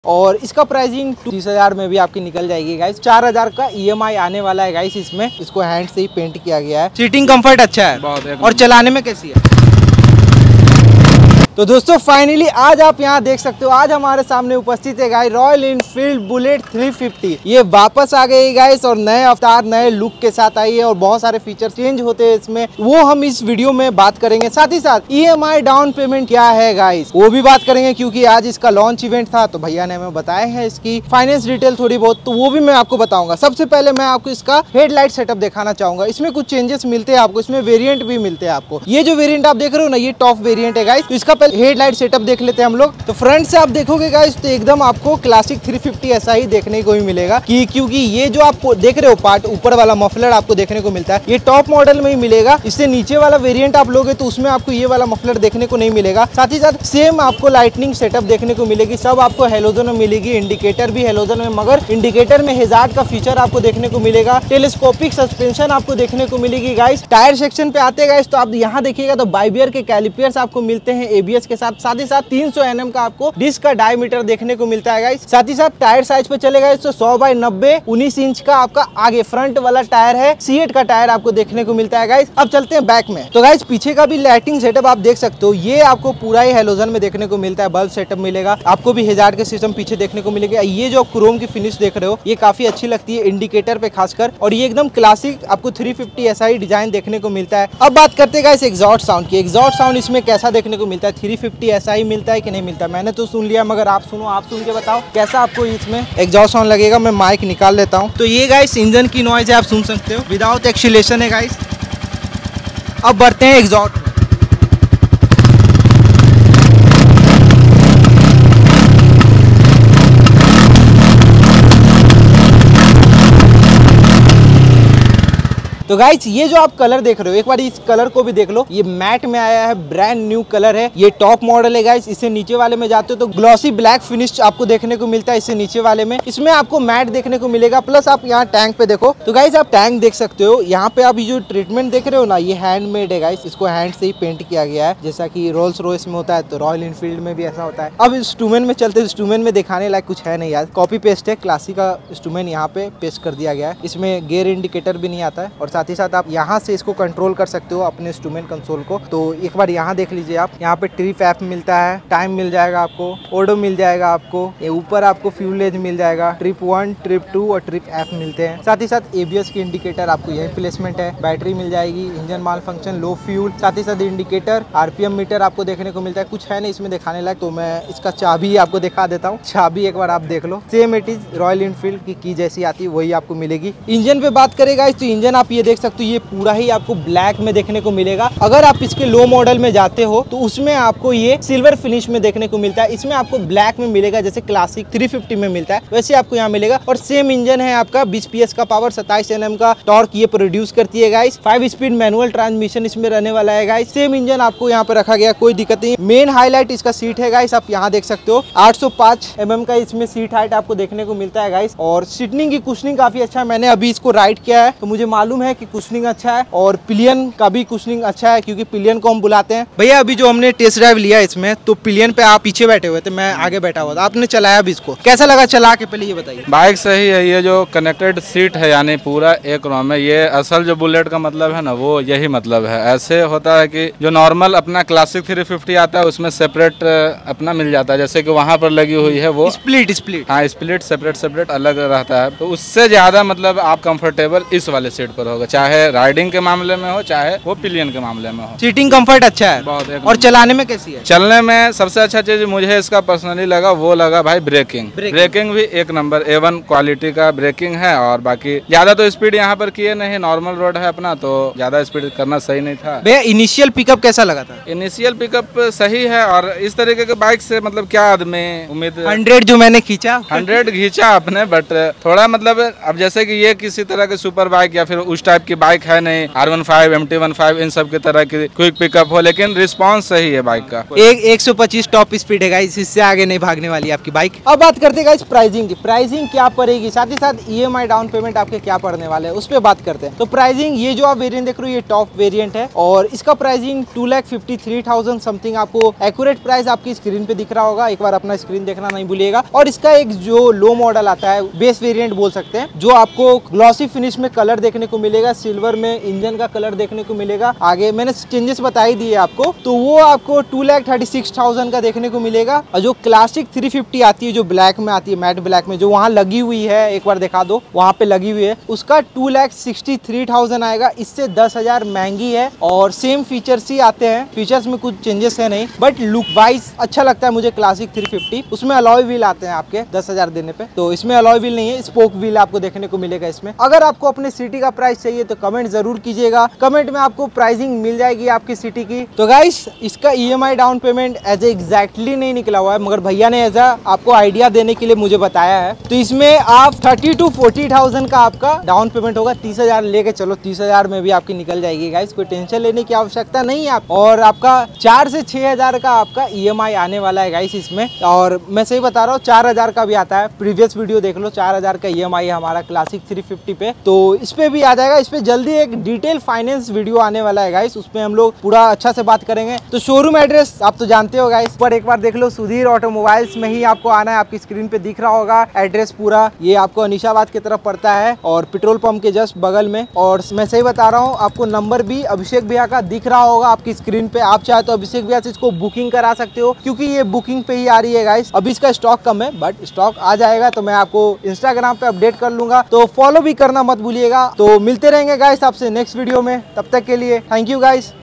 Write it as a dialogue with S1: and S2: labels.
S1: और इसका प्राइसिंग 30,000 में भी आपकी निकल जाएगी गाइस। 4,000 का EMI आने वाला है गाइस। इसमें इसको हैंड से ही पेंट किया गया है। सीटिंग कंफर्ट अच्छा है बहुत और चलाने में कैसी है। तो दोस्तों फाइनली आज आप यहाँ देख सकते हो, आज हमारे सामने उपस्थित है गाइस रॉयल एनफील्ड बुलेट 350। ये वापस आ गई गाइस और नए अवतार नए लुक के साथ आई है और बहुत सारे फीचर चेंज होते हैं इसमें, वो हम इस वीडियो में बात करेंगे। साथ ही साथ EMI डाउन पेमेंट क्या है गाइस वो भी बात करेंगे, क्योंकि आज इसका लॉन्च इवेंट था तो भैया ने हमें बताया है इसकी फाइनेंस डिटेल थोड़ी बहुत, तो वो भी मैं आपको बताऊंगा। सबसे पहले मैं आपको इसका हेडलाइट सेटअप दिखाना चाहूंगा। इसमें कुछ चेंजेस मिलते हैं आपको, इसमें वेरियंट भी मिलते हैं आपको। ये जो वेरियंट आप देख रहे हो ना, ये टॉप वेरियंट है गाइस। तो इसका हेडलाइट सेटअप देख लेते हैं हम लोग। तो फ्रंट से आप देखोगे गाइस तो एकदम आपको क्लासिक 350 ऐसा ही देखने को ही मिलेगा, क्योंकि ये जो आप देख रहे हो पार्ट ऊपर वाला मफलर आपको देखने को मिलता है, ये टॉप मॉडल में ही मिलेगा। इससे नीचे वाला वेरिएंट आप लोगे तो उसमें आपको ये वाला मफलर देखने को नहीं मिलेगा। साथ ही साथ सेम आपको लाइटनिंग सेटअप देखने को मिलेगी, सब आपको हेलोजन में मिलेगी। इंडिकेटर भी हेलोजन में, मगर इंडिकेटर में हेजार्ड का फीचर आपको देखने को मिलेगा। टेलीस्कोपिक सस्पेंशन आपको देखने को मिलेगी गाइस। टायर सेक्शन पे आते गाइस तो आप यहाँ देखिएगा तो बाइबियर के कैलिपर्स आपको मिलते हैं ABS के साथ। साथ ही साथ 300 mm का आपको डिस्क का डायमीटर देखने को मिलता है गाइस। साथ ही साथ टायर साइज पे चले गए तो 100/90 19 इंच का आपका आगे फ्रंट वाला टायर है। C8 का टायर आपको देखने को मिलता है गाइस। अब चलते हैं बैक में। तो गाइस पीछे का भी लाइटिंग सेटअप आप देख सकते हो, ये आपको पूरा ही हेलोजन में देखने को मिलता है। बल्ब सेटअप मिलेगा आपको भी, हेजार्ड के सिस्टम पीछे देखने को मिलेगा। ये जो क्रोम की फिनिश देख रहे हो ये काफी अच्छी लगती है इंडिकेटर पे खासकर, और ये एकदम क्लासिक आपको 350 ऐसा ही डिजाइन देखने को मिलता है। अब बात करते हैं गाइस एग्जॉस्ट साउंड की। एग्जॉस्ट साउंड इसमें कैसा देखने को मिलता है, 350 ऐसा ही मिलता है कि नहीं मिलता? मैंने तो सुन लिया, मगर आप सुनो, आप सुन के बताओ कैसा आपको इसमें एग्जॉस्ट साउंड लगेगा। मैं माइक निकाल लेता हूँ। तो ये गाइस इंजन की नॉइज है, आप सुन सकते हो, विदाउट एक्सीलेशन है गाइस। अब बढ़ते हैं एग्जॉस्ट। तो गाइस ये जो आप कलर देख रहे हो, एक बार इस कलर को भी देख लो। ये मैट में आया है, ब्रांड न्यू कलर है। ये टॉप मॉडल है गाइस। इससे नीचे वाले में जाते हो तो ग्लॉसी ब्लैक फिनिश आपको देखने को मिलता है। इससे नीचे वाले में इसमें आपको मैट देखने को मिलेगा। प्लस आप यहाँ टैंक पे देखो तो गाइस आप टैंक देख सकते हो। यहाँ पे आप ये जो ट्रीटमेंट देख रहे हो ना, ये हैंडमेड है गाइस। इसको हैंड से ही पेंट किया गया है, जैसा की रोल्स रॉयस में होता है तो रॉयल एनफील्ड में भी ऐसा होता है। अब इंस्ट्रूमेंट में चलते, इंस्ट्रूमेंट में दिखाने लायक कुछ है नहीं यार, कॉपी पेस्ट है। क्लासिक का इंस्ट्रूमेंट यहाँ पे पेस्ट कर दिया गया है। इसमें गियर इंडिकेटर भी नहीं आता है, और साथ ही साथ आप यहाँ से इसको कंट्रोल कर सकते हो अपने इंस्ट्रूमेंट कंसोल को। तो एक बार यहाँ देख लीजिए आप, यहाँ पे ट्रिप ऐप मिलता है, टाइम मिल जाएगा आपको, ओडो मिल जाएगा आपको, ये ऊपर आपको फ्यूलेज मिल जाएगा, ट्रिप 1 ट्रिप 2 और ट्रिप ऐप मिलते हैं। साथ ही साथ ABS की इंडिकेटर आपको यही प्लेसमेंट है। बैटरी मिल जाएगी, engine malfunction, low fuel, साथ ही साथ इंडिकेटर, RPM मीटर आपको देखने को मिलता है। कुछ है नहीं इसमें दिखाने लायक, तो मैं इसका चाबी आपको दिखा देता हूँ। चाबी एक बार आप देख लो, same it is Royal Enfield की जैसी आती है वही आपको मिलेगी। इंजन पे बात करेगा तो इंजन आप ये देख सकते हो, ये पूरा ही आपको ब्लैक में देखने को मिलेगा। अगर आप इसके लो मॉडल में जाते हो तो उसमें आपको ये सिल्वर फिनिश में देखने को मिलता है। इसमें आपको ब्लैक में मिलेगा, जैसे क्लासिक 350 में मिलता है वैसे आपको यहाँ मिलेगा। और सेम इंजन है आपका, 20 PS का पावर, 27 Nm का टॉर्क ये प्रोड्यूस करती है गाइस। 5 स्पीड मैनुअल ट्रांसमिशन इसमें रहने वाला है गाइस। सेम इंजन आपको यहाँ पे रखा गया, कोई दिक्कत नहीं। मेन हाईलाइट इसका सीट है गाइस, आप यहाँ देख सकते हो 805 mm का इसमें सीट हाइट आपको देखने को मिलता है गाइस। और सीटनिंग की कुशनिंग काफी अच्छा है। मैंने अभी इसको राइड किया है तो मुझे मालूम है कि कुशनिंग अच्छा है, और पिलियन का भी कुशनिंग अच्छा है, क्योंकि पिलियन को हम बुलाते हैं। भैया अभी जो हमने टेस्ट ड्राइव लिया इसमें, तो पिलियन पे आप पीछे बैठे हुए थे, मैं आगे बैठा हुआ था। आपने चलाया भी इसको, कैसा लगा चला के? पहले ये बताइए।
S2: बाइक सही है। ये जो कनेक्टेड सीट है यानी पूरा एक रो में, ये असल जो बुलेट का मतलब है ना, वो यही मतलब है। ऐसे होता है कि जो नॉर्मल अपना क्लासिक 350 आता है उसमें सेपरेट अपना मिल जाता है, जैसे कि वहाँ पर लगी हुई है वो
S1: स्प्लिट
S2: हाँ, स्प्लिट सेपरेट अलग रहता है। तो उससे ज्यादा मतलब आप कंफर्टेबल इस वाले सीट पर होगा, चाहे राइडिंग के मामले में हो चाहे वो पिलियन के मामले में हो।
S1: सीटिंग कंफर्ट अच्छा है
S2: बहुत।
S1: और चलाने में कैसी है?
S2: चलने में सबसे अच्छा चीज मुझे इसका पर्सनली लगा, वो लगा भाई ब्रेकिंग भी एक नंबर A1 क्वालिटी का ब्रेकिंग है। और बाकी ज्यादा तो स्पीड यहाँ पर किए नहीं, नॉर्मल रोड है अपना, तो ज्यादा स्पीड करना सही नहीं था।
S1: भैया इनिशियल पिकअप कैसा लगा था?
S2: इनिशियल पिकअप सही है, और इस तरीके के बाइक से मतलब क्या आदमी उम्मीद
S1: 100 जो मैंने खींचा
S2: 100 खींचा आपने, बट थोड़ा मतलब अब जैसे कि ये किसी तरह के सुपर बाइक या फिर उस टाइप की बाइक है नहीं, R15 MT15 इन सब की तरह की क्विक पिकअप हो, लेकिन रिस्पांस सही है बाइक का।
S1: 125 टॉप स्पीड है गाइस, इससे आगे नहीं भागने वाली है आपकी बाइक। अब बात करते हैं गाइस प्राइसिंग की, प्राइसिंग क्या पड़ेगी, साथ ही साथ EMI डाउन पेमेंट आपके क्या पड़ने वाले हैं उस पर बात करते हैं। तो प्राइसिंग ये जो आप वेरिएंट देख रहे हो ये टॉप वेरिएंट है और इसका प्राइसिंग 2,53,000 समथिंग आपको एक्यूरेट प्राइस आपकी स्क्रीन पे दिख रहा होगा। एक बार अपना स्क्रीन देखना नहीं भूलिएगा। और इसका एक जो लो मॉडल आता है, बेस वेरिएंट बोल सकते हैं, जो आपको ग्लॉसी फिनिश में कलर देखने को मिलेगा, सिल्वर में इंजन का कलर देखने को मिलेगा। आगे मैंने चेंजेस बता ही दिए आपको, तो वो आपको 2,36,000 का देखने को मिलेगा। और जो क्लासिक 350 आती है, जो ब्लैक में आती है, मैट ब्लैक में, जो वहाँ लगी हुई है, एक बार दिखा दो, वहाँ पे लगी हुई है, उसका 2,63,000 आएगा। इससे 10,000 महंगी है और सेम फीचर्स ही आते हैं, फीचर्स में कुछ चेंजेस है नहीं, बट लुक वाइज अच्छा लगता है मुझे क्लासिक 350। उसमें अलॉय व्हील आते हैं आपके 10,000 देने पे, तो इसमें अलॉय व्हील नहीं है, स्पोक व्हील आपको देखने को मिलेगा इसमें। अगर आपको अपने सिटी का प्राइस चाहिए तो कमेंट जरूर कीजिएगा, कमेंट में आपको प्राइसिंग मिल जाएगी आपकी सिटी की। तो गाइस इसका EMI down payment as exactly नहीं निकला हुआ है, मगर भैया ने ऐसा आपको आइडिया देने के लिए मुझे बताया है। तो इसमें आप 30,000 to 40,000 का आपका डाउन पेमेंट होगा। 30,000 लेके चलो, 30,000 में भी आपकी निकल जाएगी गाइस, कोई टेंशन लेने की आवश्यकता नहीं है आप। और आपका 4 से 6,000 का आपका EMI आने वाला है गाइस इसमें। और मैं सही बता रहा हूँ, 4,000 का भी आता है, प्रीवियस वीडियो देख लो, 4,000 का EMI है हमारा क्लासिक 350 पे, तो इस पे भी आ जाएगा। इस पे जल्दी एक डिटेल फाइनेंस वीडियो आने वाला है गाइस, उसमें हम लोग पूरा अच्छा से बात करेंगे। तो शोरूम एड्रेस आप तो जानते हो गाइस, पर एक बार देख लो, सुधीर ऑटोमोबाइल्स में ही आपको आना है। आपकी स्क्रीन पे दिख रहा होगा एड्रेस पूरा, ये आपको अनिशाबाद की तरफ पड़ता है और पेट्रोल पंप के जस्ट बगल में। और मैं सही बता रहा हूँ, आपको नंबर भी अभिषेक भैया का दिख रहा होगा आपकी स्क्रीन पे। आप चाहे तो अभिषेक भैया से इसको बुकिंग करा सकते हो, क्योंकि ये बुकिंग पे ही आ रही है गाइस। अभी इसका स्टॉक कम है, बट स्टॉक आ जाएगा तो मैं आपको इंस्टाग्राम पे अपडेट कर लूंगा, तो फॉलो भी करना मत भूलिएगा। तो मिलते रहेंगे गाइस आपसे नेक्स्ट वीडियो में, तब तक के लिए थैंक यू गाइस।